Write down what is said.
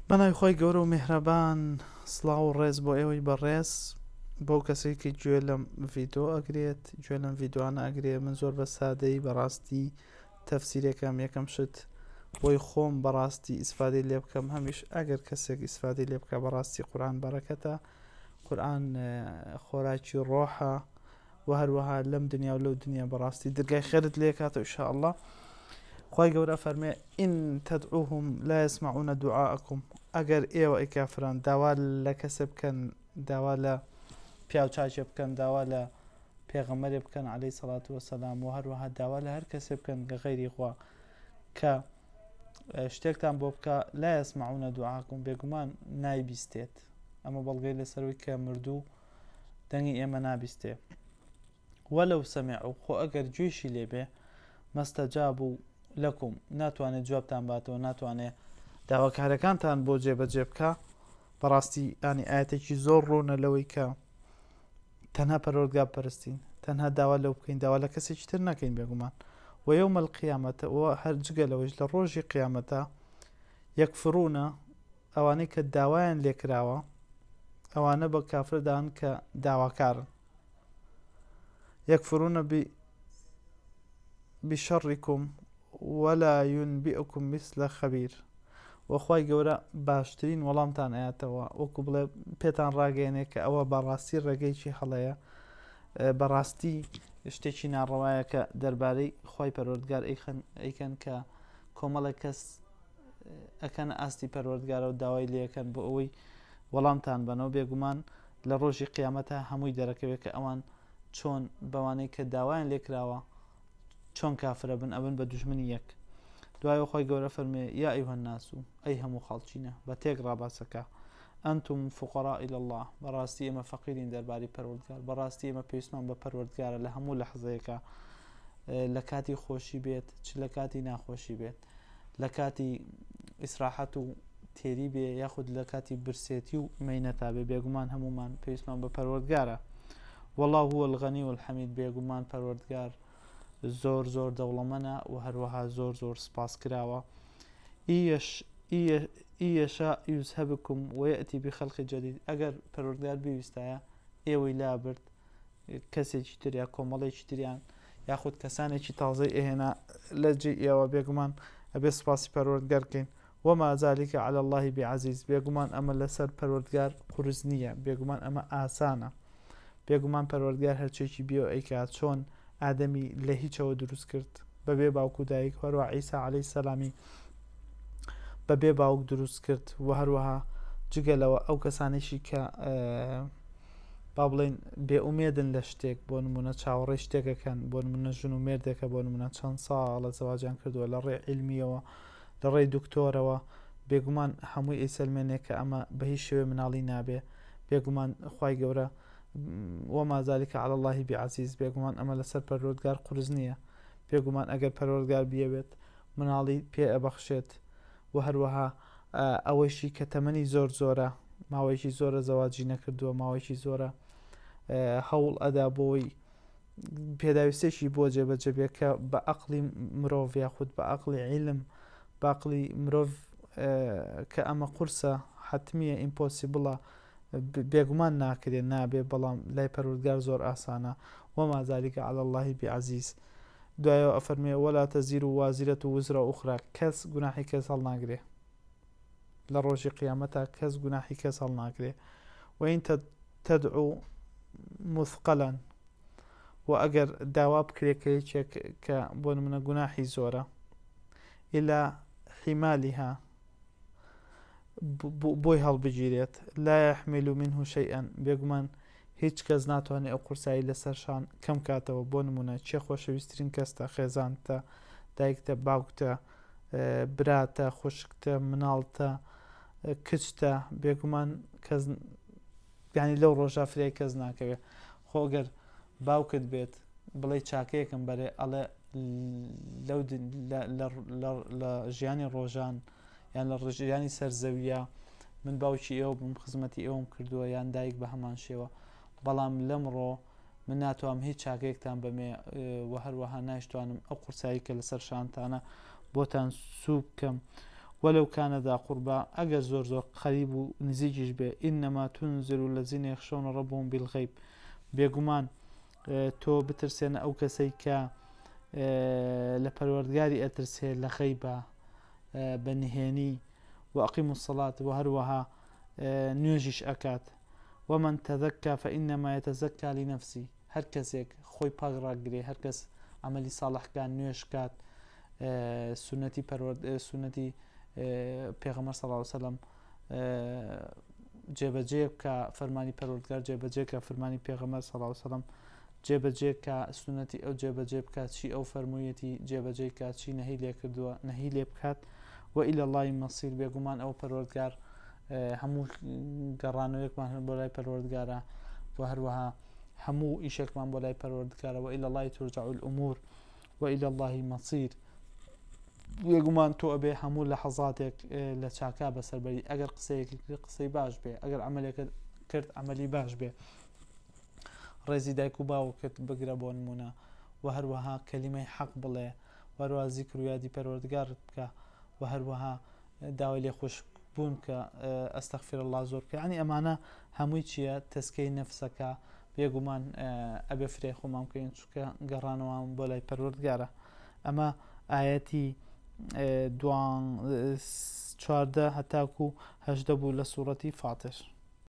بەناوی خۆی گەورە و میهرەبان، سڵاو و ڕێز بۆ ئێوەی بەڕێز، بۆ کەسێکی گوێ لەم ڤیدۆ ئەگرێت، گوێ لەم ڤیدۆانە ئەگرێت. من زۆر بە سادەی بەڕاستی تەفسیرەکەم یەکەم شت بۆی خۆم بەڕاستی ئیسفادەی لێ بکەم، هەمیش ئەگەر کەسێک ئیسفادەی لێ بکە بەڕاستی قورئان بەرەکەتە. قورئان خۆراکی ڕۆحە و هەروەها لەم دنیا و لەو دنیا بەڕاستی دەرگای خێرت لێ کاتەوە ئینشاءالله. خی گەورە فەرمێ ئین تەدعوهم لا يسمعون دعاءكم، ئەگەر ئێوە ئەی کافران داوا لە کەسە بکەن، داوا لە پیاوچاکێ بکەن، داوا لە پێغەمبەرێ بکەن عەلەیهی سەڵات وەسەلام، و هەروەها داوا لە هەر کەسێ بکەن کە غەیری خوا کە شتێکتان بۆ بکە، لا يسمعون دعاءكم، بێگومان نایبیستێت. ئەمە بەڵگەی لەسەروی کە مردوو دەنگی ئێمە نابیستێ. وەلەو سەمعوا، خۆ ئەگەر گوێشی لێبێ، مەستەجابوا لەکم، ناتوانێت جوابتان باتەوە، ناتوانێت داواکارەکانتان بۆ جێبەجێ بکە. بەڕاستی ئانی ئاەتێکی زۆر ڕوونە لەوەی کە تەنها پەروەردگار پەرستین، تەنها داوا لەو بکەین، داوا لە کەسێکی تر نەکەین بێگومان. و یوم القیامەتە، و هەر جگە لەوەش لە ڕۆژی قیامەتە، یەکفڕونە، ئەوانەی کە داوایان لێکراوە، ئەوانە بە کافر دان کە داواکارن، یەکفڕونە بشەڕیکم ولا ينبئكم مثل خبير. وەخوای گەورە باشترین وەڵامتان ئاەتەوە، وەکو بڵێ پێتان ڕاگەێنێ کە ئەوە بەڕاستی ڕێگەیکی هەڵەیە، بەڕاستی شتێکی ناڕەوایە کە دەربارەی خی پەروەردگار ئەیکەن کە کۆمەڵی کەس ئەکەن ئاستی پەروەردگارە و داوای لەکەن بۆ ئەوەی وەڵامتان بنەوە. بێگومان لە ڕۆژی قیامەتە هەمووی دەرەکەوێت کە ئەوان چۆن بەوانەی کە داوایان لێکراوە چۆن کافرە بن، ئەبن بە دوژمنی یەک. دوای خۆی گەورە فەرمێ یا ئەیها الناس، ئەی هەموو خەڵچینە بە تێک ڕاباسەکە، ئەنتم فقراء إلى الله، بەڕاستی ئێمە فەقیرین دەرباری پەروەردگار، بەڕاستی ئێمە پێویستمان بە پەروەردگارە لە هەموو لەحظەیەکە، لە کاتی خۆشی بێت چ لە کاتی ناخۆشی بێت، لە کاتی ئیسراحەت و تێری بێ یاخود لە کاتی برسێتی و مەینەتا بێ، بێگومان هەمومان پێویستمان بە پەروەردگارە. والله هو الغنی والحمید، بێگومان پەروەردگار زۆر زۆر دەوڵەمەنە و هەروەها زۆر زۆر سپاس کراوە. ئیەشا یوزهبکم وەیەتی بخەلقی جەدید، ئەگەر پەروەردگار بویستایە ئێوەی لابرد، کەسێکی تر یا کۆمەڵێکی تریان یاخود کەسانێکی تازەی ئێهێنا لە جێ ئێوە، بێگومان ئەبێ سپاسی پەروەردگار بکەین. وما ذلك على الله بعزیز، بێگومان ئەمە لەسەر پەروەردگار قورس نییە، بێگومان ئەمە ئاسانە. بێگومان پەروەردگار هەرچێکی بێ ئەیکات، چۆن ئادەمی لە هیچەوە دروست کرد بەبێ باوک و دایک، هەروە عیسا عەلەیهی سەلامی بەبێ باوک دروست کرد، و هەروەها جگەلەوە ئەو کەسانێکی کە با بڵێن بێئومێدن لە شتێک، بۆ نمونە چاوەڕێی شتێکەکەن، بۆ نمونە ژن و مێردێکە بۆ نمونە چەند ساڵە زەواجیان کردووە لە ڕێ عیلمیەوە، لە ڕێی دکتۆرەوە، بێگومان هەمووی ئەیسەلمێنێ کە ئەمە بە هیچ شێوێ مناڵی نابێ. بێگومان خوای گەورە وما ذلك على الله بعزیز، بێگومان ئەمە لەسەر پەروەردگار قورس نییە. بێگومان ئەگەر پەروەردگار بیەوێت مناڵی پێ ئەبەخشێت، و هەروەها ئەوەیشی کە تەمەنی زۆر زۆرە، ماوەیەکی زۆرە زەواجی نەکردووە، ماوەیەکی زۆرە هەوڵ ئەدا بۆی پێداویستێکی بۆ جێبەجێ بێت کە بە عەقڵی مرۆڤ یاخود بە عەقڵی عیلم، بە عەقڵی مرۆڤ کە ئەمە قورسە حتمیە، ئیمپۆسیبڵە، بێگومان ناکرێت نابێ، بەڵام لای پەروەردگار زۆر ئاسانە. وما ذلك على الله بعزیز. دوایەوە ئەفەرمێ ولا تەزیر وازرة وزر أخرى، کەس گوناحی کەس هەڵناگرێ لە ڕۆژی قیامەتە، کەس گوناحی کەس هەڵناگرێ. وإن تدعو مثقلا، و ئەگەر داوا بکرێت کە یەکێک کە بۆ نمونە گوناحی زۆرە، إلى حمالها، بۆی هەڵبگیرێت، لا يحمل منه شيئا، بێگومان هیچ کەس ناتوانێت ئەو قورسایی لەسەرشان کەم کاتەوە. بۆ نمونە چێ خۆشەویستترین کەستە، خێزانتە، دایکتە، باوکتە، براتە، خوشکتە، مناڵتە، کچتە، بێگومان کەس یعنی لەو ڕۆژە فرای کەس ناکەوێت. خۆ گەر باوکت بێت بڵێ چاکەیەکم بەرێ، ئەڵێ لە ژیانی ڕۆژان یان لە ڕژیانی سەرزەویە من باوکی ئێوە بم، خزمەتی ئێوەم کردووە، یان دایک بە هەمان شێوە، بەڵام لەمڕۆ من ناتوانم هیچ چاکەیەکتان بەمێ، و هەروەها نایشتوانم ئەو قورسایی کە لەسەر شانتانە بۆتان سوو بکەم. ولو كان ذا قربى ئەگەر زۆر قەریب و نزیکیش بێ ئینەما تونزر الذین یخشون ربهم بالغیب بێگومان تۆ بترسێنە ئەو کەسەی کە لە پەروەردگاری ئەترسێ لە غەیبە بە نهێنی وأقیموا الصلاة و هەروەها نوێژیش ئەکات ومن تەذەکا فإنما يتزكى لنفسه هەر کەسێک خۆی پاک ڕاگرێ هەر کەس عملی ساڵحکان نوێژ کات سنەتی پێغەمبەر صلی الله علیه و سلم جێبەجێ بکە فەرمانی پەروەردگار جێبەجێ کە فەرمانی پێغەمبەر صلی الله علیه و سلم جێبەجێ کە سنەتی ئەو جێبەجێ بکات چی ئەو فەرموویەتی جێبەجێ کات چی نەهی لێ کردووە نەهی لێ بکات وإلى الله المصير بێگومان ئەو پەروەردگار هەموو گەڕانەوەیەکمان هەن بۆ لای پەروەردگارە و هەروەها هەموو ئیشێکمان بۆ لای پەروەردگارە وإلى الله ترجع الأمور وإلى الله المصير بێگومان تۆ ئەبێ هەموو لەحەزاتێک لە چاکا بەسەربەری ئەگەر قسەی باش بێ ئەگەر عملێکە کرد عملی باش بێ ڕێزی دایک و باوکت بگرە بۆ نمونە و هەروەها کەلیمەی حەق بڵێ و هەروەها زیکر و یادی پەروەردگارت بکە و هەروەها داوای لێ خۆشبوون کە ئەستەغفر الله زۆر بکە یعنی ئەمانە هەمووی چییە تەسکەی نەفسەکە بێگومان ئەبێ فرێ خۆمان بکەین چونکە گەڕانەوەمان بۆ لای پەروەردگارە ئەمە ئاەتی 14 هەتاکو 18 بوو لە سوورەتی فاتر